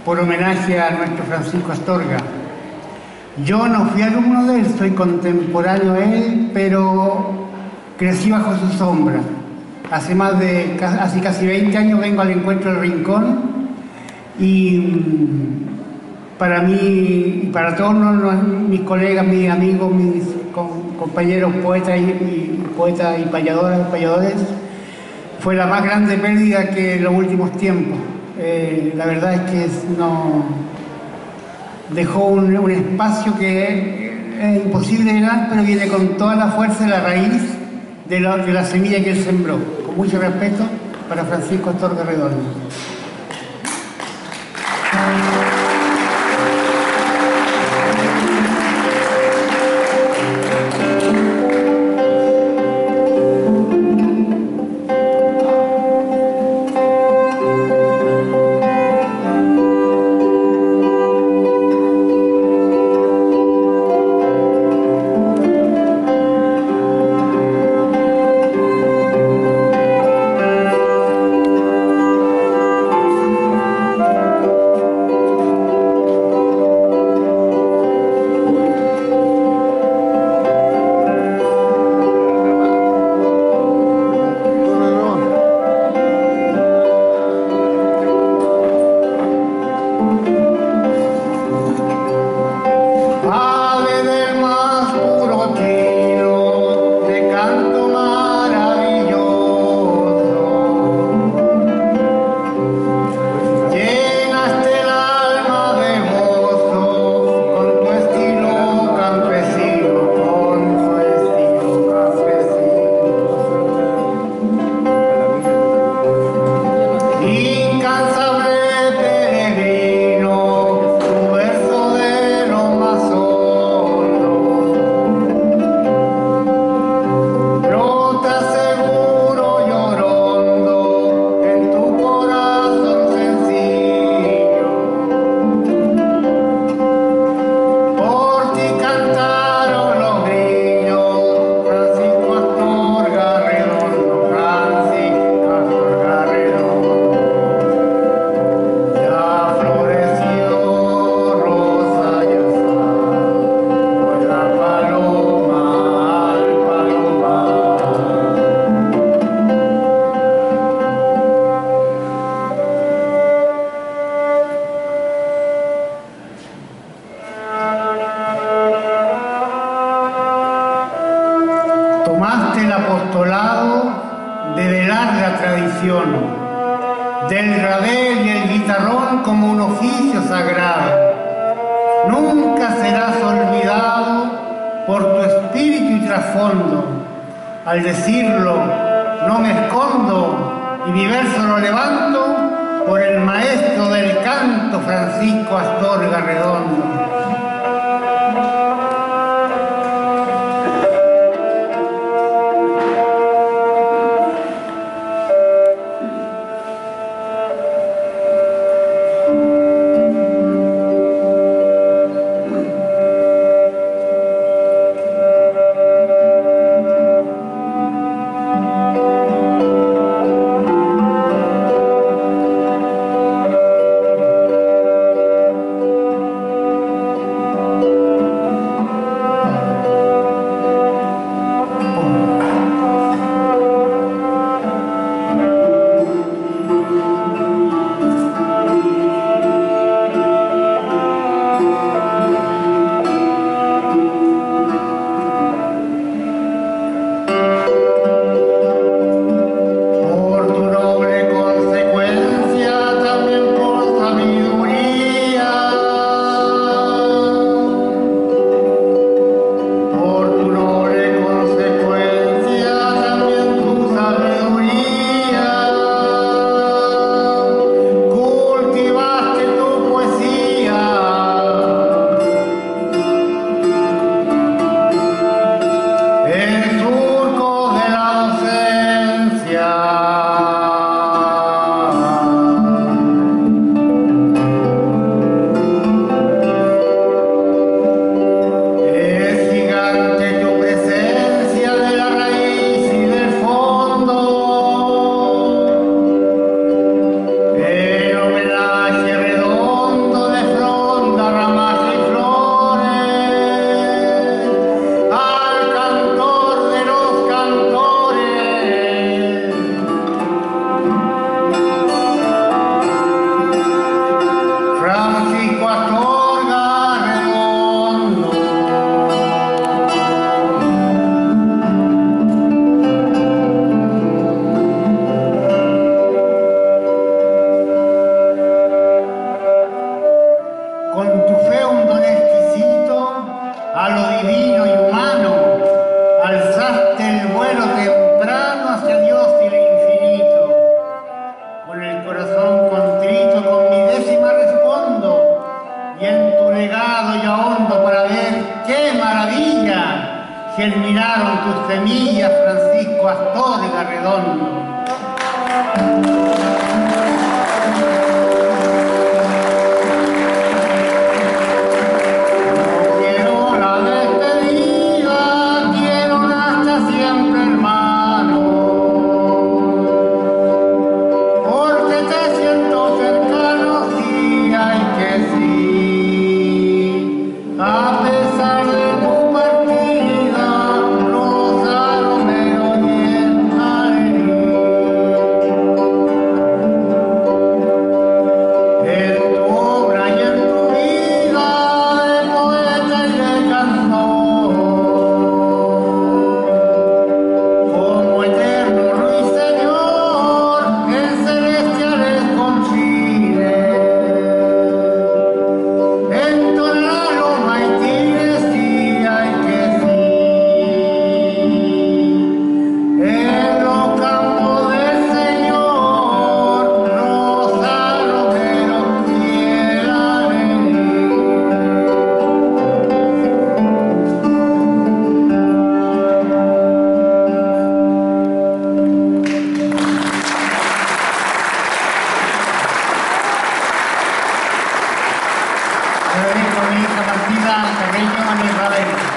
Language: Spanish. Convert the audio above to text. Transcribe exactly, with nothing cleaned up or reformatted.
por homenaje a nuestro Francisco Astorga. Yo no fui alumno de él, soy contemporáneo a él, pero crecí bajo su sombra. Hace más de, hace casi veinte años vengo al encuentro del Rincón y para mí y para todos mis colegas, mis amigos, mis compañeros poetas y, y poetas y payadoras, payadores, fue la más grande pérdida que en los últimos tiempos. Eh, la verdad es que no dejó un, un espacio que es imposible de llenar, pero viene con toda la fuerza de la raíz de la, de la semilla que él sembró. Con mucho respeto para Francisco Astorga Redondo. Tomaste el apostolado de velar la tradición, del rabel y el guitarrón como un oficio sagrado. Nunca serás olvidado por tu espíritu y trasfondo. Al decirlo, no me escondo y mi verso lo levanto por el maestro del canto Francisco Astorga Redondo. germinaron tus semillas, Francisco Astorga Redondo. Mi hija Martina Carreño Manuel Valera.